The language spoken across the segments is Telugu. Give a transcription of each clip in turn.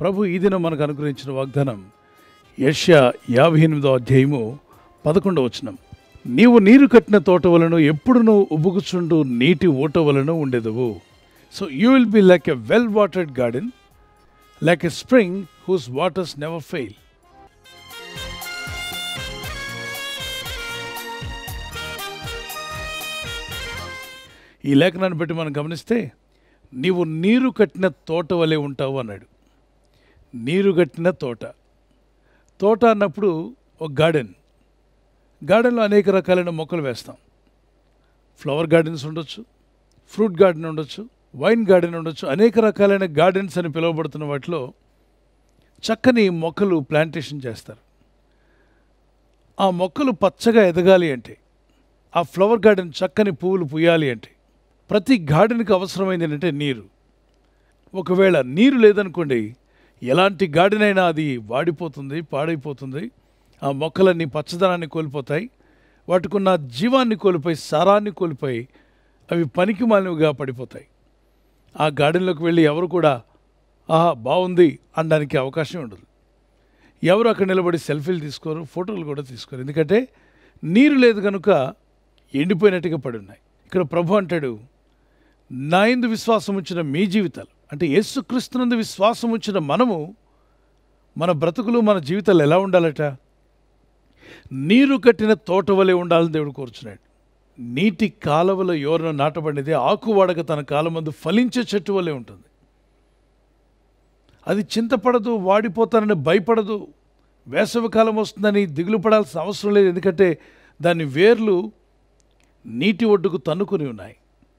ప్రభు ఈ దినం మనకు అనుగ్రహించిన వాగ్దానం యెషయా 58వ అధ్యాయము 11వ వచనం. నీవు నీరు కట్టిన తోట వలన ఎప్పుడునూ ఉబుకుచుండు నీటి ఊట వలన ఉండెదవు. So you will be like a well watered garden, like a spring whose waters never fail. ఈ లేఖనాన్ని బట్టి మనం గమనిస్తే నీవు నీరు కట్టిన తోట వలె ఉంటావు అన్నాడు. నీరు కట్టిన తోట. తోట అన్నప్పుడు ఒక గార్డెన్లో అనేక రకాలైన మొక్కలు వేస్తాం. ఫ్లవర్ గార్డెన్స్ ఉండొచ్చు, ఫ్రూట్ గార్డెన్ ఉండొచ్చు, వైన్ గార్డెన్ ఉండొచ్చు. అనేక రకాలైన గార్డెన్స్ అని పిలువబడుతున్న వాటిలో చక్కని మొక్కలు ప్లాంటేషన్ చేస్తారు. ఆ మొక్కలు పచ్చగా ఎదగాలి అంటే, ఆ ఫ్లవర్ గార్డెన్ చక్కని పువ్వులు పూయాలి అంటే ప్రతి గార్డెన్కి అవసరమైంది ఏంటంటే నీరు. ఒకవేళ నీరు లేదనుకోండి, ఎలాంటి గార్డెన్ అయినా అది వాడిపోతుంది, పాడైపోతుంది. ఆ మొక్కలన్నీ పచ్చదనాన్ని కోల్పోతాయి, వాటికున్న జీవాన్ని కోల్పోయి, సారాన్ని కోల్పోయి అవి పనికి మాలినవిగా పడిపోతాయి. ఆ గార్డెన్లోకి వెళ్ళి ఎవరు కూడా ఆహా బాగుంది అనడానికి అవకాశం ఉండదు. ఎవరు అక్కడ నిలబడి సెల్ఫీలు తీసుకోరు, ఫోటోలు కూడా తీసుకోరు. ఎందుకంటే నీరు లేదు కనుక ఎండిపోయినట్టుగా పడి ఉన్నాయి. ఇక్కడ ప్రభు అంటాడు, నా యందు విశ్వాసం ఉంచిన మీ జీవితాలు, అంటే యేసుక్రీస్తునందు విశ్వాసం ఉంచిన మనము, మన బ్రతుకులు, మన జీవితాలు ఎలా ఉండాలట? నీరు కట్టిన తోట వలె ఉండాలని దేవుడు కోరుచున్నాడు. నీటి కాలువల యోరన నాటబడినది ఆకువాడక తన కాలమందు ఫలించే చెట్టు వలె ఉంటుంది. అది చింతపడదు, వాడిపోతానని భయపడదు, వేసవి కాలం వస్తుందని దిగులు పడాల్సిన అవసరం లేదు. ఎందుకంటే దాని వేర్లు నీటి ఒడ్డుకు తన్నుకొని ఉన్నాయి.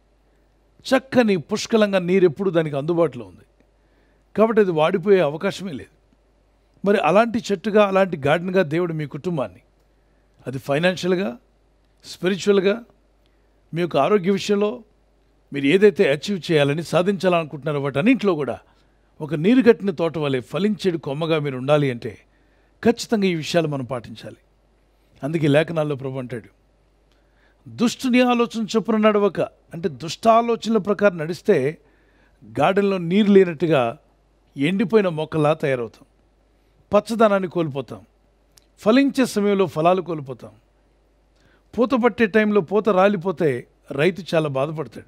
చక్కని పుష్కలంగా నీరు ఎప్పుడు దానికి అందుబాటులో ఉంది కాబట్టి అది వాడిపోయే అవకాశమే లేదు. మరి అలాంటి చెట్టుగా, అలాంటి గార్డెన్గా దేవుడు మీ కుటుంబాన్ని, అది ఫైనాన్షియల్గా, స్పిరిచువల్గా, మీ యొక్క ఆరోగ్య విషయంలో మీరు ఏదైతే అచీవ్ చేయాలని, సాధించాలనుకుంటున్నారో వాటన్నింటిలో కూడా ఒక నీరు కట్టిన తోట వలె ఫలించేడు కొమ్మగా మీరు ఉండాలి అంటే ఖచ్చితంగా ఈ విషయాలు మనం పాటించాలి. అందుకే లేఖనాల్లో ప్రభు అంటాడు, దుష్టుని ఆలోచన చొప్పున నడవక, అంటే దుష్ట ఆలోచనల ప్రకారం నడిస్తే గార్డెన్లో నీరు లేనట్టుగా ఎండిపోయిన మొక్కలా తయారవుతాం, పచ్చదనాన్ని కోల్పోతాం, ఫలించే సమయంలో ఫలాలు కోల్పోతాం. పూత పట్టే టైంలో పూత రాలిపోతే రైతు చాలా బాధపడతాడు.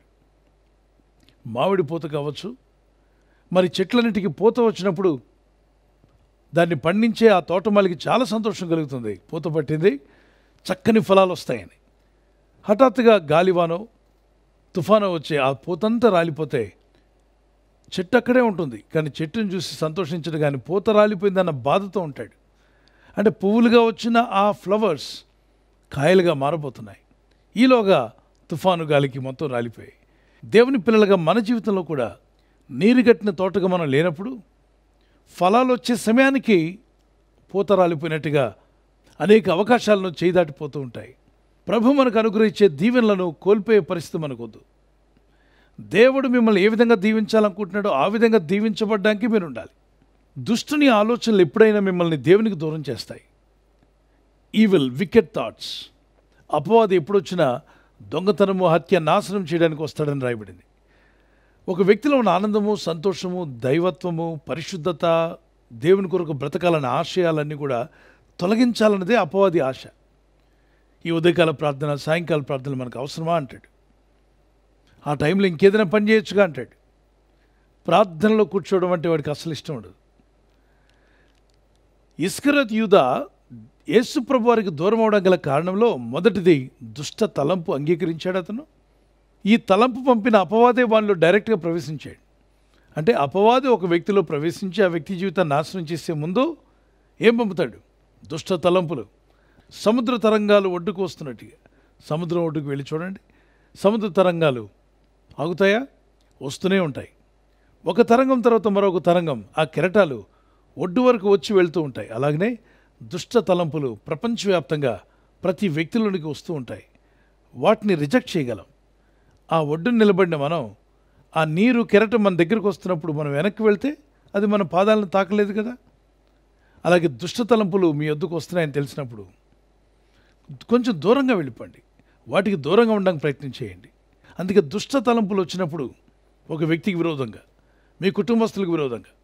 మామిడి పూత కావచ్చు, మరి చెట్లన్నిటికీ పూత వచ్చినప్పుడు దాన్ని పండించే ఆ తోటమాలికి చాలా సంతోషం కలుగుతుంది. పూత పట్టింది, చక్కని ఫలాలు వస్తాయని. హఠాత్తుగా గాలివానో తుఫానో వచ్చి ఆ పూతంతా రాలిపోతే చెట్టు అక్కడే ఉంటుంది, కానీ చెట్టును చూసి సంతోషించడు, కానీ పూత రాలిపోయిందన్న బాధతో ఉంటాడు. అంటే పువ్వులుగా వచ్చిన ఆ ఫ్లవర్స్ కాయలుగా మారబోతున్నాయి. ఈలోగా తుఫాను గాలికి మొత్తం రాలిపోయాయి. దేవుని పిల్లలుగా మన జీవితంలో కూడా నీరు కట్టిన తోటగా మనం లేనప్పుడు ఫలాలు వచ్చే సమయానికి పూత రాలిపోయినట్టుగా అనేక అవకాశాలను చేదాటిపోతూ ఉంటాయి. ప్రభు మనకు అనుగ్రహించే దీవెనలను కోల్పోయే పరిస్థితి మనకొద్దు. దేవుడు మిమ్మల్ని ఏ విధంగా దీవించాలనుకుంటున్నాడో ఆ విధంగా దీవించబడ్డానికి మీరు ఉండాలి. దుష్టుని ఆలోచనలు ఎప్పుడైనా మిమ్మల్ని దేవునికి దూరం చేస్తాయి. Evil, wicked thoughts. అపవాది ఎప్పుడొచ్చినా దొంగతనము, హత్య, నాశనం చేయడానికి వస్తాడని రాయబడింది. ఒక వ్యక్తిలో ఉన్న ఆనందము, సంతోషము, దైవత్వము, పరిశుద్ధత, దేవుని కొరకు బ్రతకాలన్న ఆశయాలన్నీ కూడా తొలగించాలన్నదే అపవాది ఆశ. ఈ ఉదయకాల ప్రార్థన, సాయంకాల ప్రార్థనలు మనకు అవసరమా అంటాడు. ఆ టైంలో ఇంకేదైనా పని చేయొచ్చుగా అంటాడు. ప్రార్థనలో కూర్చోవడం అంటే వాడికి అసలు ఇష్టం ఉండదు. ఇస్కరియోతు యూదా యేసు ప్రభు వారికి దూరం అవడం గల కారణంలో మొదటిది దుష్ట తలంపు అంగీకరించాడు అతను. ఈ తలంపు పంపిన అపవాదే వానిలో డైరెక్ట్గా ప్రవేశించాడు. అంటే అపవాది ఒక వ్యక్తిలో ప్రవేశించి ఆ వ్యక్తి జీవితాన్ని నాశనం చేసే ముందు ఏం పంపుతాడు? దుష్ట తలంపులు. సముద్ర తరంగాలు ఒడ్డుకు వస్తున్నట్టుగా, సముద్రం ఒడ్డుకు వెళ్ళి చూడండి, సముద్ర తరంగాలు ఆగుతాయా? వస్తూనే ఉంటాయి. ఒక తరంగం తర్వాత మరొక తరంగం, ఆ కెరటాలు ఒడ్డు వరకు వచ్చి వెళ్తూ ఉంటాయి. అలాగనే దుష్ట తలంపులు ప్రపంచవ్యాప్తంగా ప్రతి వ్యక్తిలోనికి వస్తూ ఉంటాయి. వాటిని రిజెక్ట్ చేయగలం. ఆ ఒడ్డును నిలబడిన మనం, ఆ నీరు కెరటం మన దగ్గరకు వస్తున్నప్పుడు మనం వెనక్కి వెళ్తే అది మన పాదాలను తాకలేదు కదా. అలాగే దుష్ట తలంపులు మీ వద్దకు వస్తున్నాయని తెలిసినప్పుడు కొంచెం దూరంగా వెళ్ళిపోండి, వాటికి దూరంగా ఉండడానికి ప్రయత్నం చేయండి. అందుకే దుష్ట తలంపులు వచ్చినప్పుడు ఒక వ్యక్తికి విరోధంగా, మీ కుటుంబస్తులకు విరోధంగా,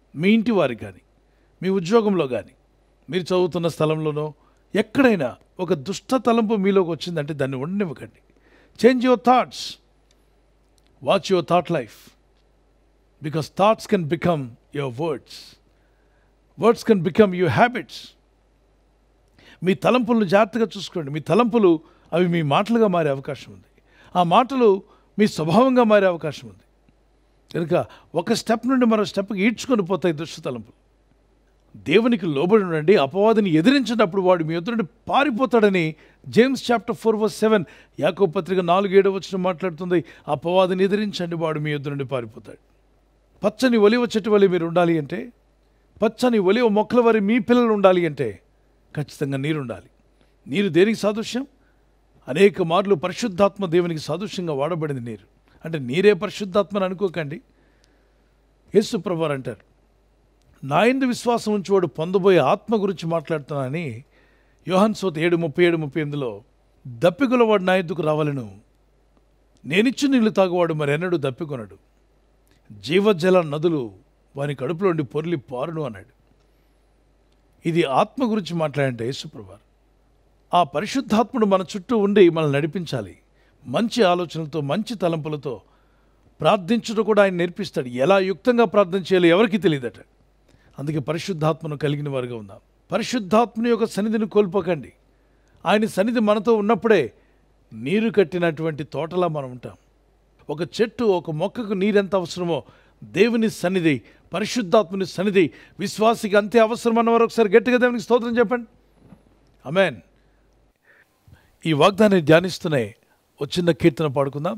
మీ ఇంటి వారికి కానీ, మీ ఉద్యోగంలో కానీ, మీరు చదువుతున్న స్థలంలోనో ఎక్కడైనా ఒక దుష్ట తలంపు మీలోకి వచ్చిందంటే దాన్ని ఉండనివ్వకండి. Change your thoughts, watch your thought life, because thoughts can become your words, words can become your habits. మీ తలంపులను జాగ్రత్తగా చూసుకోండి. మీ తలంపులు అవి మీ మాటలుగా మారే అవకాశం ఉంది. ఆ మాటలు మీ స్వభావంగా మారే అవకాశం ఉంది. కనుక ఒక స్టెప్ నుండి మరో స్టెప్కి ఈడ్చుకొని పోతాయి దుష్ట తలంపులు. దేవునికి లోబడి ఉండండి. అపవాదిని ఎదిరించినప్పుడు వాడు మీ ఎదురుండి పారిపోతాడని జేమ్స్ చాప్టర్ 4:7 యాకోబు పత్రిక 4:7 మాట్లాడుతుంది. అపవాదిని ఎదిరించండి, వాడు మీ ఎదురుండి పారిపోతాడు. పచ్చని ఒలివ చెట్టు వలె మీరు ఉండాలి అంటే, పచ్చని ఒలివ మొక్కల వరి మీ పిల్లలు ఉండాలి అంటే ఖచ్చితంగా నీరు ఉండాలి. నీరు దేనికి సాదృశ్యం? అనేక మార్లు పరిశుద్ధాత్మ దేవునికి సాదృశ్యంగా వాడబడింది నీరు. అంటే నీరే పరిశుద్ధాత్మని అనుకోకండి. యేసు ప్రభువారు అంటారు, నా యందు విశ్వాసం ఉంచేవాడు పొందబోయే ఆత్మ గురించి మాట్లాడుతున్నానని యోహాను సువార్త 7:37-38 దప్పిగొలవాడు నా యొద్దకు రావాలను, నేనిచ్చు నీళ్లు తాగువాడు మరెన్నడూ దప్పికొనడు, జీవజల నదులు వాని కడుపులోండి పొర్లి పారును అన్నాడు. ఇది ఆత్మ గురించి మాట్లాడంటే యేసు ప్రభువారు. ఆ పరిశుద్ధాత్ముడు మన చుట్టూ ఉండి మనల్ని నడిపించాలి. మంచి ఆలోచనలతో, మంచి తలంపులతో ప్రార్థించడం కూడా ఆయన నేర్పిస్తాడు. ఎలా యుక్తంగా ప్రార్థన చేయాలో ఎవరికి తెలియదట. అందుకే పరిశుద్ధాత్మను కలిగిన వారుగా ఉందాం. పరిశుద్ధాత్మని యొక్క సన్నిధిని కోల్పోకండి. ఆయన సన్నిధి మనతో ఉన్నప్పుడే నీరు కట్టినటువంటి తోటలా మనం ఉంటాం. ఒక చెట్టు, ఒక మొక్కకు నీరెంత అవసరమో దేవుని సన్నిధి, పరిశుద్ధాత్మని సన్నిధి విశ్వాసికి అంతే అవసరం అన్నవారు ఒకసారి గట్టిగా దేవునికి స్తోత్రం చెప్పండి. ఆమేన్. ఈ వాగ్దానాన్ని ధ్యానిస్తూనే ఒక చిన్న కీర్తన పాడుకుందాం.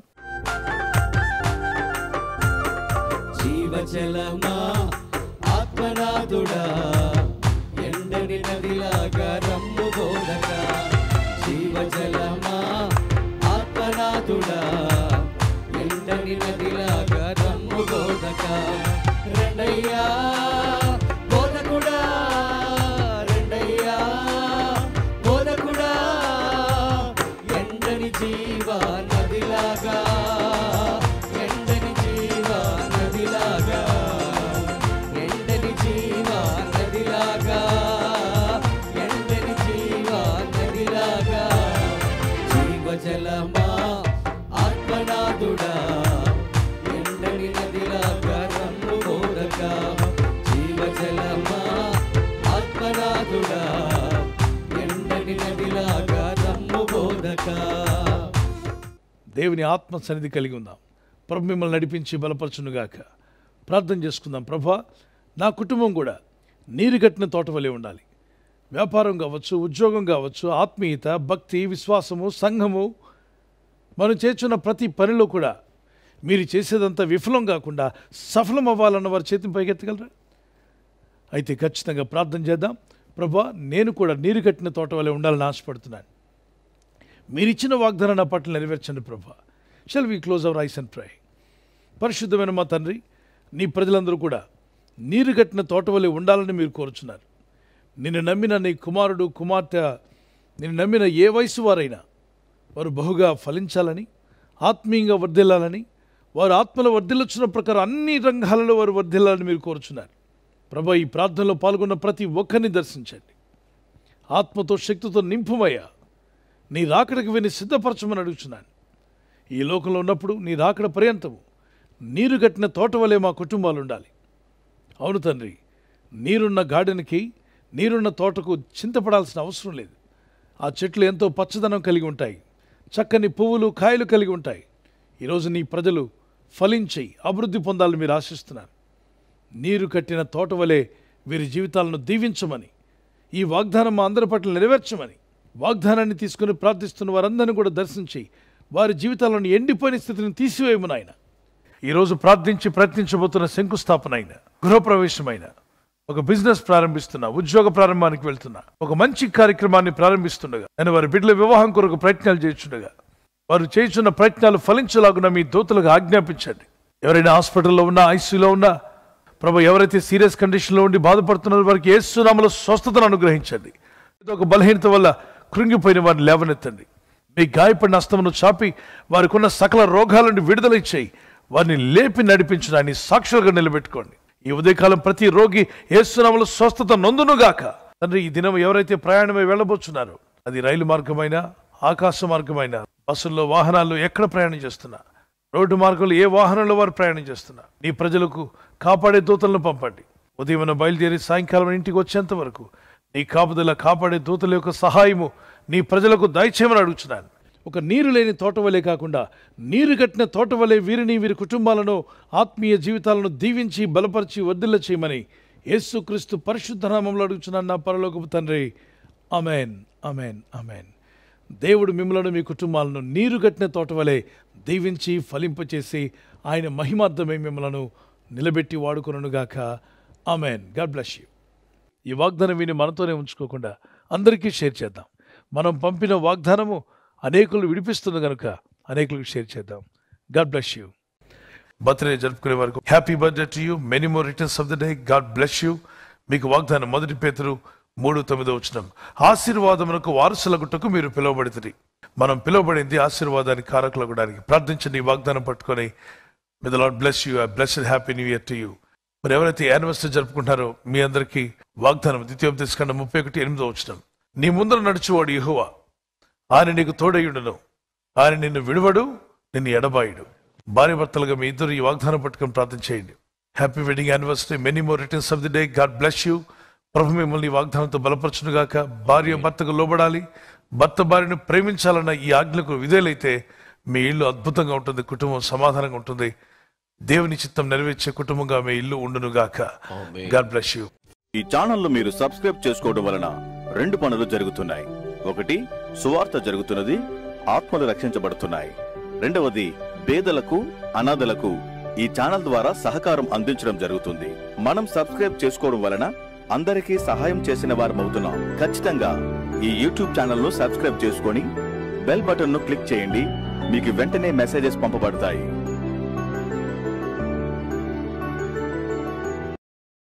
జీవజలమా ఆత్మనాథుడా, ఎండని నదిలాగా రమ్ము బోధకా. జీవజలమా ఆత్మనాథుడా, ఎండని నదిలాగా రమ్ము బోధకా. రెండయ్యా బోధకుడా, రెండయ్యా బోధకుడా, ఎండని జీవ నదిలాగా, ఎండని జీవ నదిలాగా, ఎండని జీవ నదిలాగా, ఎండని జీవ నదిలాగా. జీవజలమా ఆత్మనాథుడా, ఎండని నదిలాగా రమ్ము బోధకా. జీవజలమా ఆత్మనాథుడా, ఎండని నదిలాగా రమ్ము బోధకా. దేవుని ఆత్మ సన్నిధి కలిగి ఉందాం. ప్రభు మిమ్మల్ని నడిపించి బలపరచునుగాక. ప్రార్థన చేసుకుందాం. ప్రభా, నా కుటుంబం కూడా నీరు కట్టిన తోట వలె ఉండాలి. వ్యాపారం కావచ్చు, ఉద్యోగం కావచ్చు, ఆత్మీయత, భక్తి, విశ్వాసము, సంఘము, మనం చేస్తున్న ప్రతి పనిలో కూడా మీరు చేసేదంతా విఫలం కాకుండా సఫలం అవ్వాలన్న వారి చేతిని పైకెత్తగలరా? అయితే ఖచ్చితంగా ప్రార్థన చేద్దాం. ప్రభా, నేను కూడా నీరు కట్టిన తోట వలె ఉండాలని ఆశపడుతున్నాను. మీరిచ్చిన వాగ్దానం నా పట్ల నెరవేర్చండి ప్రభా. Shall we close our eyes and pray. పరిశుద్ధమైన మా తండ్రి, నీ ప్రజలందరూ కూడా నీరు కట్టిన తోట వలె ఉండాలని మీరు కోరుచున్నారు. నిన్ను నమ్మిన నీ కుమారుడు, కుమార్తె, నిన్ను నమ్మిన ఏ వయసు వారైనా వారు బహుగా ఫలించాలని, ఆత్మీయంగా వర్ధిల్లాలని, వారు ఆత్మలో వర్ధిల్లొచ్చిన ప్రకారం అన్ని రంగాలలో వారు వర్ధిల్లాలని మీరు కోరుచున్నారు. ప్రభా, ఈ ప్రార్థనలో పాల్గొన్న ప్రతి ఒక్కరిని దర్శించండి. ఆత్మతో, శక్తితో నింపుమయ్యా. నీ రాకడకు విని సిద్ధపరచమని అడుగుచున్నాను. ఈ లోకంలో ఉన్నప్పుడు నీ రాకడ పర్యంతము నీరు కట్టిన తోట వలె మా కుటుంబాలు ఉండాలి. అవును తండ్రి, నీరున్న గార్డెన్కి, నీరున్న తోటకు చింతపడాల్సిన అవసరం లేదు. ఆ చెట్లు ఎంతో పచ్చదనం కలిగి ఉంటాయి, చక్కని పువ్వులు, కాయలు కలిగి ఉంటాయి. ఈరోజు నీ ప్రజలు ఫలించి అభివృద్ధి పొందాలని మీరు ఆశిస్తున్నారు. నీరు కట్టిన తోట వలె వీరి జీవితాలను దీవించమని, ఈ వాగ్దానం మా అందరి పట్ల నెరవేర్చమని, వాగ్దానాన్ని తీసుకుని ప్రార్థిస్తున్న వారందరినీ కూడా దర్శించి వారి జీవితాలను ఎండిపోయిన స్థితిని తీసివేయమని ఆయన ఈరోజు ప్రార్థించి ప్రయత్నించబోతున్న శంకుస్థాపన అయిన, గృహప్రవేశమైన, ఒక బిజినెస్ ప్రారంభిస్తున్నా, ఉద్యోగ ప్రారంభానికి వెళ్తున్నా, ఒక మంచి కార్యక్రమాన్ని ప్రారంభిస్తుండగా, నేను వారి బిడ్డల వివాహం కొరకు ప్రయత్నాలు చేస్తుండగా వారు చేస్తున్న ప్రయత్నాలు ఫలించలాగున మీ దూతలకు ఆజ్ఞాపించండి. ఎవరైనా హాస్పిటల్లో ఉన్నా, ఐసీయూలో ఉన్నా, ప్రభు, ఎవరైతే సీరియస్ కండిషన్లో ఉండి బాధపడుతున్నారో వారికి యేసు నామములో స్వస్థతను అనుగ్రహించండి. ఏదో ఒక బలహీనత వల్ల కృంగిపోయిన వారిని లేవనెత్తండి. మీ గాయపడిన హస్తమును చాపి వారికి ఉన్న సకల రోగాల నుండి విడుదల ఇచ్చేయి. వారిని లేపి నడిపించడాన్ని సాక్షులుగా నిలబెట్టుకోండి. ఈ ఉదయకాలం ప్రతి రోగి యేసు నామములో స్వస్థత నొందునుగాక. తండ్రి, ఈ దినం ఎవరైతే ప్రయాణమై వెళ్ళబోతున్నారో, అది రైలు మార్గమైనా ఆకాశ మార్గమైనా, బస్సుల్లో వాహనాల్లో ఎక్కడ ప్రయాణం చేస్తున్నా, రోడ్డు మార్గంలో ఏ వాహనంలో వారు ప్రయాణం చేస్తున్నా, నీ ప్రజలకు కాపాడే దూతలను పంపండి. ఉదయం బయలుదేరి సాయంకాలం ఇంటికి వచ్చేంత వరకు నీ కాపుదల, కాపాడే దూతల యొక్క సహాయము నీ ప్రజలకు దయచేయమని అడుగుతున్నాను. ఒక నీరు లేని తోట వలె కాకుండా నీరు కట్టిన తోట వలె వీరిని, వీరి కుటుంబాలను, ఆత్మీయ జీవితాలను దీవించి బలపరిచి వర్ధిల్ల చేయమని యేసుక్రీస్తు పరిశుద్ధ నామములో అడుగుచున్నాను నా పరలోకపు తండ్రి. ఆమేన్, ఆమేన్, ఆమేన్. దేవుడు మిమ్మలను, మీ కుటుంబాలను నీరు కట్టిన తోట వలె దీవించి ఫలింపచేసి ఆయన మహిమార్థమై మిమ్మలను నిలబెట్టి వాడుకొనుగాక. ఆమేన్. God bless you. ఈ వాగ్దానం విని మనతోనే ఉంచుకోకుండా అందరికీ షేర్ చేద్దాం. మనం పంపిన వాగ్దానము అనేకులు విడిపిస్తుంది కనుక అనేకులకు షేర్ చేద్దాం. God bless you. బర్త్డే జరుపుకునే వరకు happy birthday to you, many more returns of the day. God bless you. మీకు వాగ్దానం 1 పేతురు 3:9 ఆశీర్వాదమునకు వారసులగుటకు మీరు పిలువబడితిరి. మనం పిలువబడింది ఆశీర్వాదానికి కారకులగడానికి. ప్రార్థించండి ఈ వాగ్దానం పట్టుకొని. May the Lord bless you. Blessed happy new year to you. మరి ఎవరైతే యానివర్సరీ జరుపుకుంటారో మీ అందరికీ వాగ్దానం ద్వితీయోపదేశకాండం 31:8 నీ ముందర నడుచువాడు యెహోవా, ఆయన నీకు తోడయుడును, ఆయన నిన్ను విడువడు, నిన్ను ఎడబాయుడు. భార్య భర్తలుగా మీ ఇద్దరు ఈ వాగ్దానం పట్టుకొని ప్రార్థన చేయండి. Happy wedding anniversary, many more returns of the day. God bless you. ప్రభు మిమ్మల్ని ఈ వాగ్దానంతో బలపరచునుగాక. భార్య భర్తకు లోబడాలి, భర్త భార్యను ప్రేమించాలన్న ఈ ఆజ్ఞలకు విధేయులైతే మీ ఇల్లు అద్భుతంగా ఉంటుంది, కుటుంబం సమాధానంగా ఉంటుంది, దేవుని చిత్తం నెరవేర్చే కుటుంబంగా మీ ఇల్లు ఉండునుగాక. God bless you. ఈ ఛానల్ మీరు సబ్స్క్రైబ్ చేసుకోవడం వలన 2 పనులు జరుగుతున్నాయి. ఒకటి, సువార్త జరుగుతున్నది, ఆత్మలు రక్షించబడుతున్నాయి. రెండవది, పేదలకు, అనాథలకు ఈ ఛానల్ ద్వారా సహకారం అందించడం జరుగుతుంది. మనం సబ్స్క్రైబ్ చేసుకోవడం వలన అందరికీ సహాయం చేసిన వారమవుతున్నాం. ఖచ్చితంగా ఈ యూట్యూబ్ ఛానల్ ను సబ్స్క్రైబ్ చేసుకొని బెల్ బటన్ ను క్లిక్ చేయండి. మీకు వెంటనే మెసేజెస్ పంపబడతాయి.